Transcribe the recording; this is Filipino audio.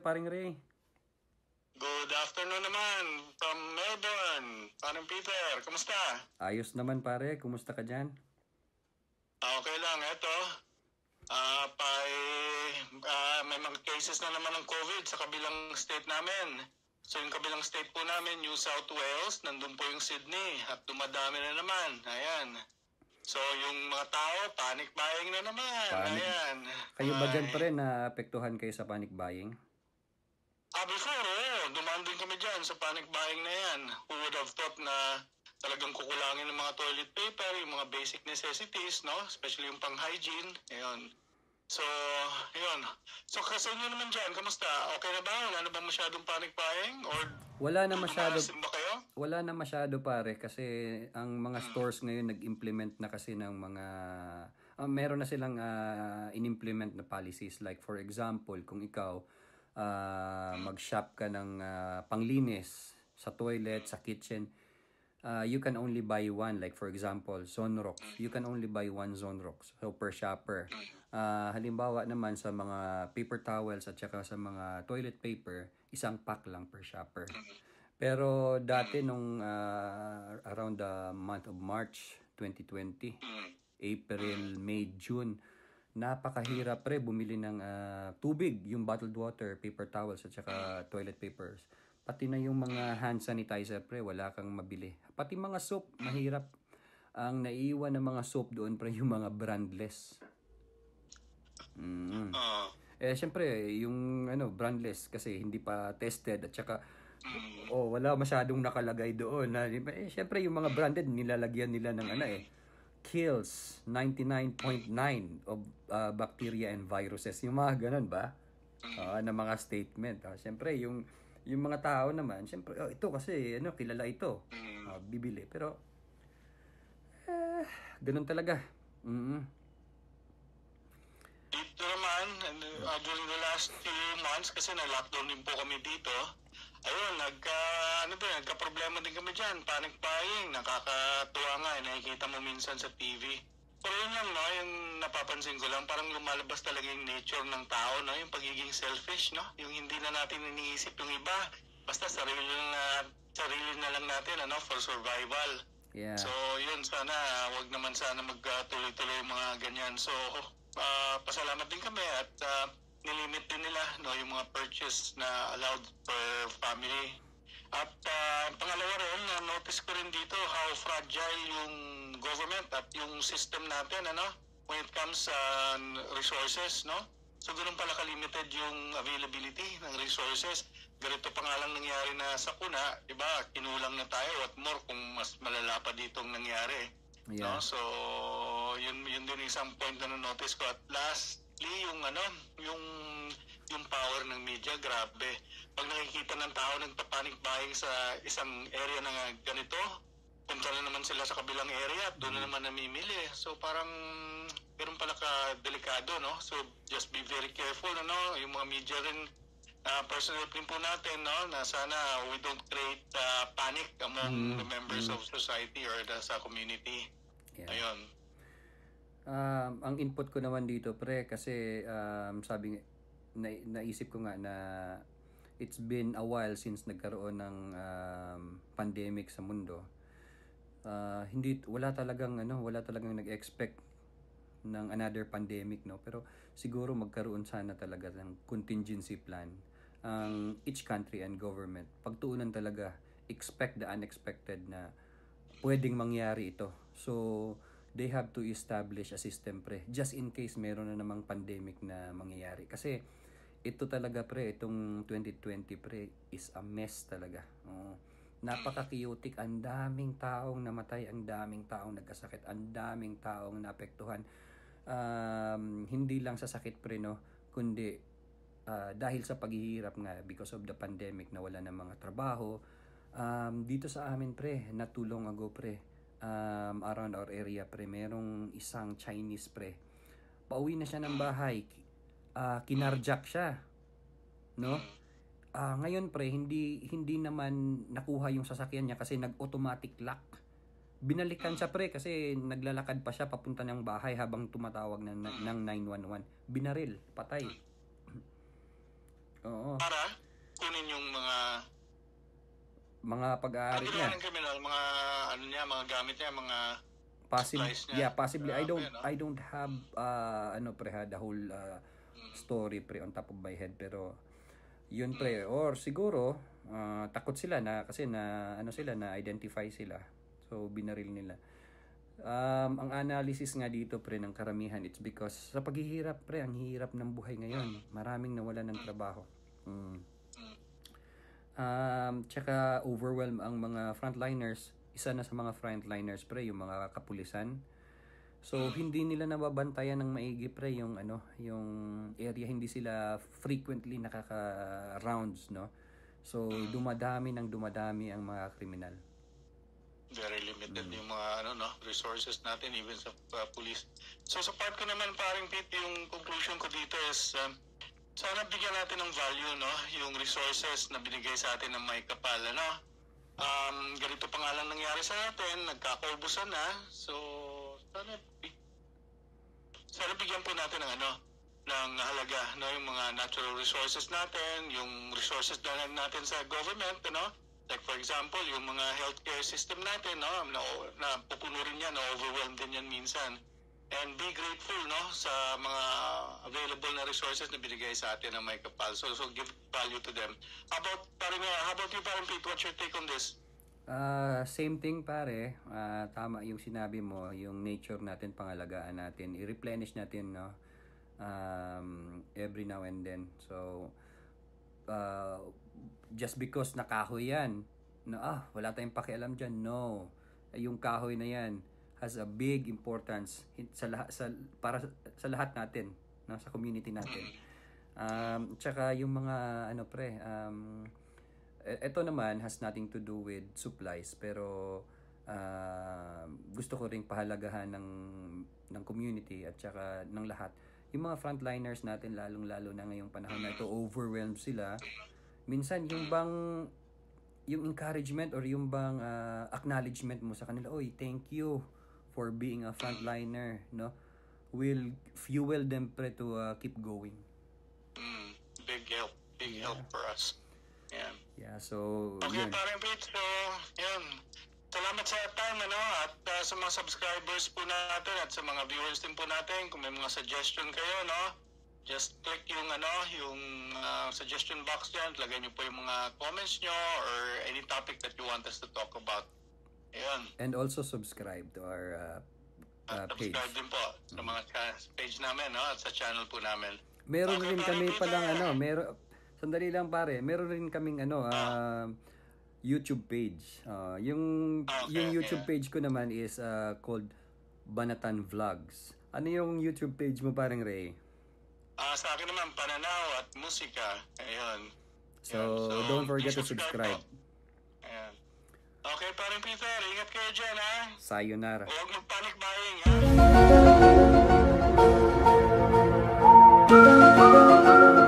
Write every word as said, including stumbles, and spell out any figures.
paring Ray. Good afternoon naman from Melbourne. Parang Peter, kumusta? Ayos naman pare, kumusta ka dyan? Ah, okay lang, eto. Ah, pay, ah, may mga cases na naman ng COVID sa kabilang state namin. So yung kabilang state po namin, New South Wales, nandun po yung Sydney at dumadami na naman. Ayan. So yung mga tao, panic buying na naman. Panic. Ayan. Kayo ba dyan Ay. pa rin naapektuhan kayo sa panic buying? Ah, before, oo. Dumaan din kami dyan sa panic buying na yan. Who would have thought na talagang kukulangin ng mga toilet paper, yung mga basic necessities, no? Especially yung pang-hygiene. Ayun. So, yun. So, kasi nyo naman dyan, kamusta? Okay na ba? Wala na bang masyadong panic buying? Or Wala na masyado. dumarasin ba kayo? Wala na masyado pare kasi ang mga stores ngayon nag-implement na kasi ng mga ah, meron na silang ah, in-implement na policies, like for example, kung ikaw ah, mag-shop ka ng ah, panglinis sa toilet, sa kitchen, uh, you can only buy one. Like for example, Zonrox. You can only buy one Zonrox. So per shopper. Uh, halimbawa naman sa mga paper towels at saka sa mga toilet paper, isang pack lang per shopper. Pero dati nung uh, around the month of March twenty twenty, April, May, June, napakahirap pre bumili ng uh, tubig, yung bottled water, paper towels at saka toilet papers. Pati na yung mga hand sanitizer pre, wala kang mabili. Pati mga soap, mahirap. Ang naiiwan ng mga soap doon pre, yung mga brandless. Mm. Oo. Eh syempre, yung ano, brandless kasi hindi pa tested at saka oh, wala masyadong nakalagay doon. Na, eh, syempre yung mga branded nilalagyan nila ng ano eh, kills ninety-nine point nine of uh, bacteria and viruses. Yung mga ganun ba? Uh, na mga statement. Uh, syempre yung yung mga tao naman, syempre, oh, ito kasi ano, kilala ito. Uh, bibili pero eh, ganun talaga. Mm-hmm. Dito naman, uh, during the last few months, kasi na-lockdown din po kami dito, ayun, nagka, ano ba, nagka-problema din kami dyan, panic buying, nakakatuwa nga, eh, nakikita mo minsan sa T V. Pero yun lang, no, yung napapansin ko lang, parang lumalabas talaga yung nature ng tao, no, yung pagiging selfish, no, yung hindi na natin iniisip yung iba, basta sarili na, sarili na lang natin, ano, for survival. Yeah. So, yun, sana, wag naman sana magtuloy-tuloy yung mga ganyan. So, uh, pasalamat din kami at uh, nilimit din nila, no, yung mga purchase na allowed per family. At uh, pangalawa rin, na-notice ko rin dito how fragile yung government at yung system natin, ano, when it comes sa uh, resources, no? So, ganun pala ka-limited yung availability ng resources. Ganito pa nga lang nangyari na sa kuna, di ba? Kinulang na tayo, what more kung mas malala pa ditong nangyari. Yeah. No? So, yun, yun din isang point na na-notice ko. At lastly, yung ano, yung yung power ng media, grabe. Pag nakikita ng tao nagpa-panic buying sa isang area na ganito, punta na naman sila sa kabilang area at doon na naman namimili. So parang ganun pala ka-delikado, no? So just be very careful, ano? Yung mga media rin, uh, personal din po natin, no? Na sana we don't create uh, panic among Mm, the members mm. of society or the, sa community. Yeah. Ayun. Um, ang input ko naman dito pre kasi um, sabi na, naisip ko nga na it's been a while since nagkaroon ng um, pandemic sa mundo. Uh, hindi wala talagang ano, wala talagang nag-expect ng another pandemic, no, pero siguro magkaroon sana talaga ng contingency plan ang each country and government. Pagtuunan talaga, expect the unexpected na pwedeng mangyari ito. So they have to establish a system pre just in case meron na namang pandemic na mangyayari. Kasi ito talaga pre, itong twenty twenty pre is a mess talaga. Oo. Napaka-chaotic, ang daming taong namatay, ang daming taong nagkasakit, ang daming taong naapektuhan. Um, hindi lang sa sakit pre, no, kundi uh, dahil sa paghihirap nga because of the pandemic, na wala ng mga trabaho. Um, dito sa amin pre, natulong ago pre, um, around our area pre, merong isang Chinese pre, pauwi na siya ng bahay, uh, kinarjack siya, no? Uh, ngayon pre, hindi hindi naman nakuha yung sasakyan niya kasi nag-automatic lock. Binalikan siya pre kasi naglalakad pa siya papunta ng bahay habang tumatawag ng, ng nine one one. Binaril, patay. Oo. para kunin yung mga Mga pag-aari niya. ng criminal, mga ano niya, mga gamit niya, mga Possibly, supplies niya. yeah, possibly. I don't, Grabe, no? I don't have, uh, ano pre, ha, the whole uh, story pre on top of my head. Pero, yun pre. Or siguro, uh, takot sila na, kasi na, ano sila, na identify sila. So, binaril nila. Um, ang analysis nga dito pre ng karamihan, it's because sa paghihirap pre, ang hirap ng buhay ngayon. Maraming nawalan ng trabaho. Mm. Um, tsaka overwhelm ang mga frontliners. Isa na sa mga frontliners pre, yung mga kapulisan. So hindi nila nababantayan ng maigi pre yung ano, yung area, hindi sila frequently nakaka-rounds, no? So dumadami ng dumadami ang mga kriminal. Very limited yung mga ano no resources natin even sa uh, police. So sa part ko naman paring Pete, yung conclusion ko dito is um, sana bigyan natin ng value no yung resources na binigay sa atin ng may kapal ano. Um, ganito pa nga lang nangyari sa atin, nagkakaubusan na. So sana sana bigyan po natin ng ano ng halaga no yung mga natural resources natin, yung resources na natin sa government ano. Like for example, yung mga healthcare system natin, no, na, na pupuno rin yan, na-overwhelm din yan minsan. And be grateful, no, sa mga available na resources na binigay sa atin ng may kapal. So, so give value to them. How about, parang, how about you, parang Pete, what's your take on this? Uh, same thing pare, uh, tama yung sinabi mo, yung nature natin, pangalagaan natin, i-replenish natin, no, um, every now and then. So, uh, just because nakahoy yan, na ah, wala tayong pakialam dyan, no. Yung kahoy na yan has a big importance sa lahat, sa, para sa, sa lahat natin, no, sa community natin. Um, tsaka yung mga, ano pre, um, ito naman has nothing to do with supplies, pero uh, gusto ko ring pahalagahan ng, ng community at tsaka ng lahat. Yung mga frontliners natin, lalong-lalo na ngayong panahon na ito, overwhelmed sila. Minsan, yung bang, yung encouragement or yung bang uh, acknowledgement mo sa kanila, oy, thank you for being a frontliner, no? Will fuel them pre to uh, keep going. Mm, big help. Big yeah. help for us. Yeah. Yeah, so, okay, yun. parang Pete, so, yun. Salamat sa time, ano, at uh, sa mga subscribers po natin at sa mga viewers din po natin, kung may mga suggestion kayo, no? Just click yung ano, yung uh, suggestion box dyan. Lagay nyo po yung mga comments nyo or any topic that you want us to talk about. Ayun. And also subscribe to our uh, uh, page. Subscribe din po sa mga page namin, no? At sa channel po namin. Meron okay, rin kami palang ano, meron, sandali lang pare, meron rin kaming ano, uh, YouTube page. Uh, yung okay, yung YouTube yeah. page ko naman is uh, called Banatan Vlogs. Ano yung YouTube page mo parang Ray? Ah, uh, sa akin naman, pananaw at musika. Ayun. So, so don't forget to subscribe. Ayan. Okay, parang Peter, ingat kayo dyan, ha? Sayonara. Huwag mag-panic buying, ha?